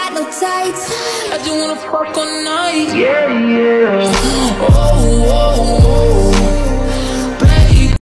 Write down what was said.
got no tights. I just wanna fuck all night. Yeah, yeah.